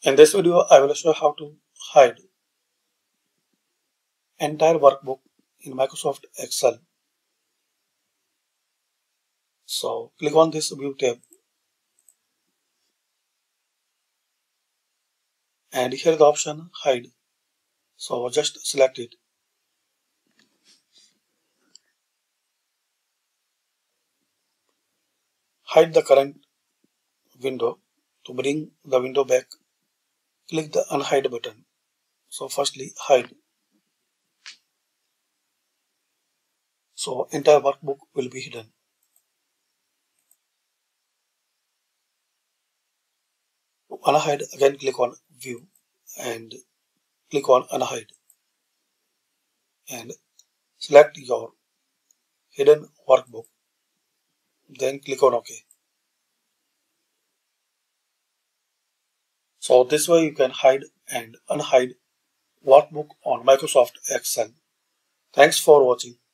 In this video, I will show how to hide entire workbook in Microsoft Excel. So click on this View tab and here the option Hide. So just select it. Hide the current window. To bring the window back, click the Unhide button. So firstly, hide. So entire workbook will be hidden. To unhide, again click on View and click on Unhide and select your hidden workbook. Then click on OK. So this way you can hide and unhide workbook on Microsoft Excel. Thanks for watching.